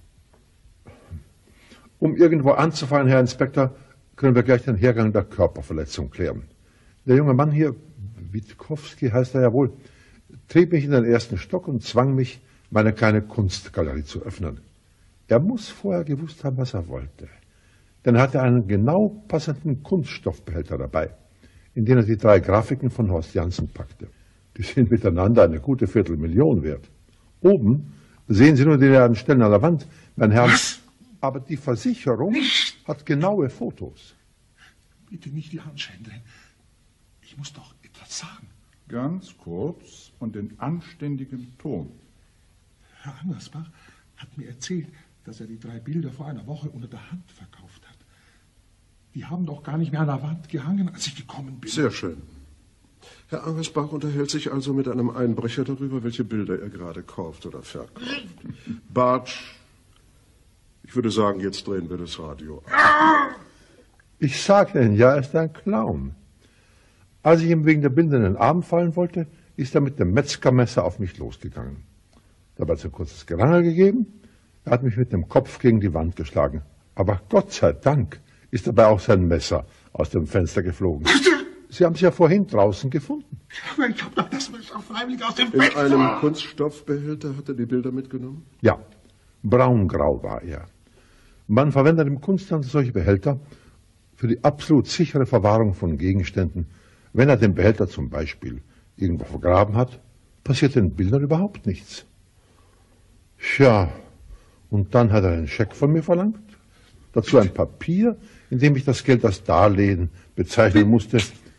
Um irgendwo anzufangen, Herr Inspektor, können wir gleich den Hergang der Körperverletzung klären. Der junge Mann hier, Witkowski heißt er ja wohl, trieb mich in den ersten Stock und zwang mich, meine kleine Kunstgalerie zu öffnen. Er muss vorher gewusst haben, was er wollte. Denn er hatte einen genau passenden Kunststoffbehälter dabei, in den er die 3 Grafiken von Horst Janssen packte. Die sind miteinander eine gute Viertelmillion wert. Oben sehen Sie nur die leeren Stellen an der Wand, mein Herr. Was? Aber die Versicherung hat genaue Fotos. Bitte nicht die Handschellen drehen. Ich muss doch etwas sagen. Ganz kurz und in anständigem Ton. Herr Angersbach hat mir erzählt, dass er die 3 Bilder vor einer Woche unter der Hand verkauft hat. Die haben doch gar nicht mehr an der Wand gehangen, als ich gekommen bin. Sehr schön. Herr Angersbach unterhält sich also mit einem Einbrecher darüber, welche Bilder er gerade kauft oder verkauft. Bartsch, ich würde sagen, jetzt drehen wir das Radio ab. Ich sage Ihnen ja, er ist ein Clown. Als ich ihm wegen der Bilder in den Arm fallen wollte, ist er mit dem Metzgermesser auf mich losgegangen. Dabei hat es ein kurzes Gerangel gegeben. Er hat mich mit dem Kopf gegen die Wand geschlagen. Aber Gott sei Dank ist dabei auch sein Messer aus dem Fenster geflogen. Sie haben es ja vorhin draußen gefunden. Aber ich habe doch das Messer freiwillig aus dem In Fenster. einem Kunststoffbehälter hat er die Bilder mitgenommen? Ja, braungrau war er. Man verwendet im Kunsthandel solche Behälter für die absolut sichere Verwahrung von Gegenständen. Wenn er den Behälter zum Beispiel irgendwo vergraben hat, passiert den Bildern überhaupt nichts. Tja, und dann hat er einen Scheck von mir verlangt. Dazu ein Papier, in dem ich das Geld als Darlehen bezeichnen musste.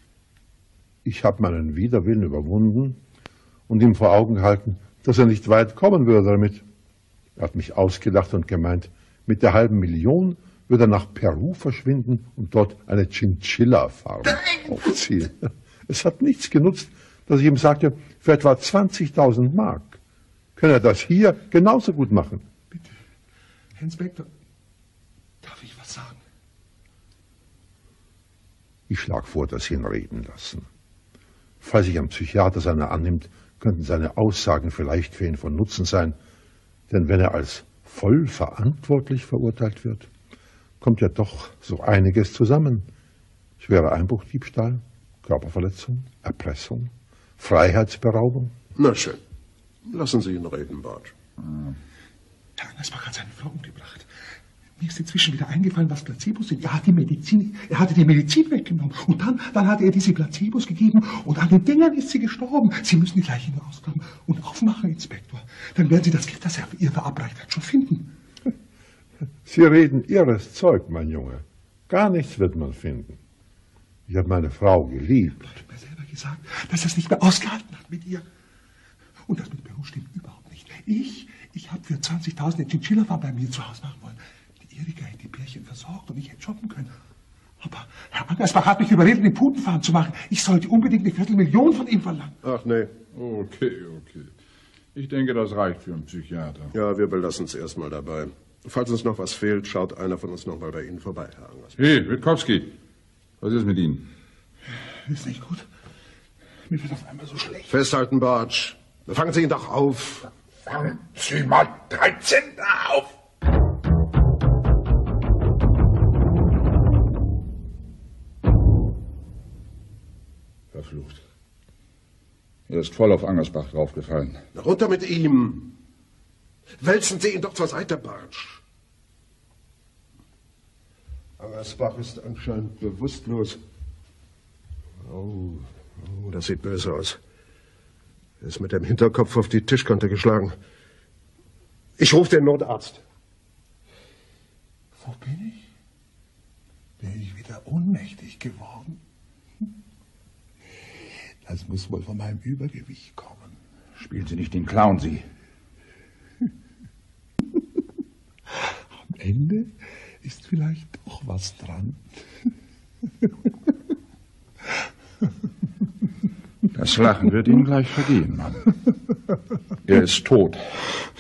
Ich habe meinen Widerwillen überwunden und ihm vor Augen gehalten, dass er nicht weit kommen würde damit. Er hat mich ausgelacht und gemeint, mit der halben Million würde er nach Peru verschwinden und dort eine Chinchilla-Farm aufziehen. Es hat nichts genutzt, dass ich ihm sagte, für etwa 20.000 Mark könne er das hier genauso gut machen. Bitte, Herr Inspektor, darf ich was sagen? Ich schlage vor, dass Sie ihn reden lassen. Falls sich ein Psychiater seiner annimmt, könnten seine Aussagen vielleicht für ihn von Nutzen sein. Denn wenn er als voll verantwortlich verurteilt wird, kommt ja doch so einiges zusammen. Schwerer Einbruch, Diebstahl, Körperverletzung, Erpressung, Freiheitsberaubung. Na schön. Lassen Sie ihn reden, Bartsch. Herr Angersbach hat seine Frau umgebracht. Mir ist inzwischen wieder eingefallen, was Placebos sind. Er hatte die Medizin weggenommen. Und dann hat er diese Placebos gegeben und an den Dingern ist sie gestorben. Sie müssen die Leiche nur ausgraben und aufmachen, Inspektor. Dann werden Sie das Geld, das er für ihr verabreicht hat, schon finden. Sie reden Ihres Zeug, mein Junge. Gar nichts wird man finden. Ich habe meine Frau geliebt. Er hat mir selber gesagt, dass er es nicht mehr ausgehalten hat mit ihr. Und das mit Peru stimmt überhaupt nicht. Ich habe für 20.000 eine Chinchilla-Farm bei mir zu Hause machen wollen. Die Erika hätte die Pärchen versorgt und ich hätte shoppen können. Aber Herr Angersbach hat mich überredet, eine Putenfahrt zu machen. Ich sollte unbedingt eine Viertelmillion von ihm verlangen. Ach, nee. Okay. Ich denke, das reicht für einen Psychiater. Ja, wir belassen es erstmal dabei. Falls uns noch was fehlt, schaut einer von uns noch mal bei Ihnen vorbei, Herr Angersbach. Hey, Witkowski, was ist mit Ihnen? Ist nicht gut. Mir wird auf einmal so schlecht. Festhalten, Bartsch. Fangen Sie ihn doch auf. Fangen Sie mal 13 auf! Verflucht. Er ist voll auf Angersbach draufgefallen. Runter mit ihm. Wälzen Sie ihn doch zur Seite, Bartsch. Angersbach ist anscheinend bewusstlos. Oh, das sieht böse aus. Er ist mit dem Hinterkopf auf die Tischkante geschlagen. Ich rufe den Notarzt. Wo bin ich? Bin ich wieder ohnmächtig geworden? Das muss wohl von meinem Übergewicht kommen. Spielen Sie nicht den Clown, Sie. Am Ende ist vielleicht doch was dran. Das Lachen wird Ihnen gleich vergehen, Mann. Er ist tot.